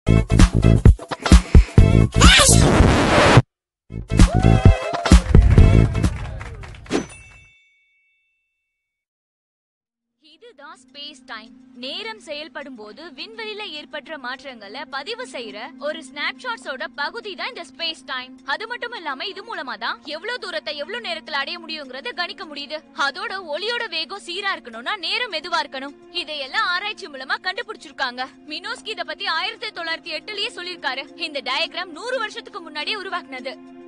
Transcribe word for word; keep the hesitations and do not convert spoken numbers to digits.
இதுதான் space time. நேரம் செயல்படும் போது விண்வெளியில ஏற்பட்ட மாற்றங்களை பதிவு செய்யற ஒரு ஸ்னாப்ஷாட்ஸோட பகுதி தான் இந்த ஸ்பேஸ் டைம். அது மட்டும் இல்லாம இது மூலமா தான் எவ்வளவு தூரத்தை எவ்வளவு நேரத்துல அடைய முடியுங்கிறத கணிக்க முடியுது. அதோட ஒளியோட வேகம் சீரா இருக்கணும்னா நேரம் மெதுவா இருக்கணும். இதையெல்லாம் ஆராய்ச்சி மூலமா கண்டுபிடிச்சிருக்காங்க. மினோஸ்கி இத பத்தி ஆயிரத்தி தொள்ளாயிரத்தி எட்டுலயே சொல்லிருக்காரு. இந்த டயக்ராம் நூறு வருஷத்துக்கு முன்னாடியே உருவாக்குனது.